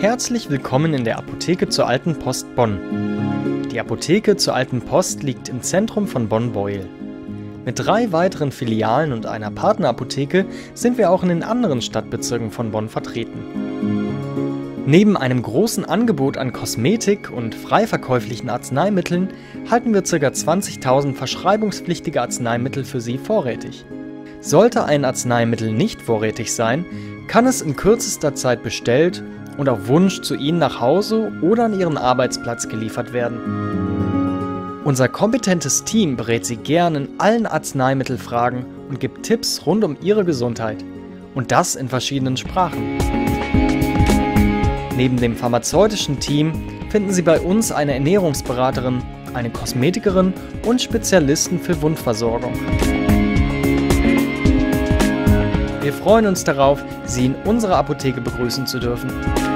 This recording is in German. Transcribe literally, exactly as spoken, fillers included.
Herzlich willkommen in der Apotheke zur Alten Post Bonn. Die Apotheke zur Alten Post liegt im Zentrum von Bonn-Beuel. Mit drei weiteren Filialen und einer Partnerapotheke sind wir auch in den anderen Stadtbezirken von Bonn vertreten. Neben einem großen Angebot an Kosmetik und frei verkäuflichen Arzneimitteln halten wir ca. zwanzigtausend verschreibungspflichtige Arzneimittel für Sie vorrätig. Sollte ein Arzneimittel nicht vorrätig sein, kann es in kürzester Zeit bestellt und auf Wunsch zu Ihnen nach Hause oder an Ihren Arbeitsplatz geliefert werden. Unser kompetentes Team berät Sie gern in allen Arzneimittelfragen und gibt Tipps rund um Ihre Gesundheit. Und das in verschiedenen Sprachen. Neben dem pharmazeutischen Team finden Sie bei uns eine Ernährungsberaterin, eine Kosmetikerin und Spezialisten für Wundversorgung. Wir freuen uns darauf, Sie in unserer Apotheke begrüßen zu dürfen.